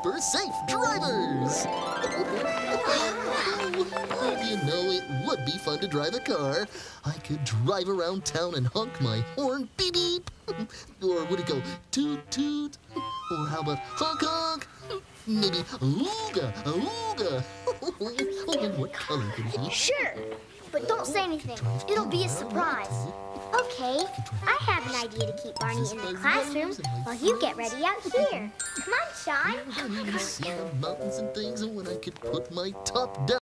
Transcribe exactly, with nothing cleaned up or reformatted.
super safe drivers. You know, it would be fun to drive a car. I could drive around town and honk my horn, beep beep. Or would it go toot toot? Or how about honk honk? Maybe ooga ooga. What color could it be? Sure, but don't say anything. It'll be a surprise. Okay, I have an idea to keep Barney in the classroom while you get ready out here. Come on, Sean. I need to see the mountains and things, and when I could put my top down.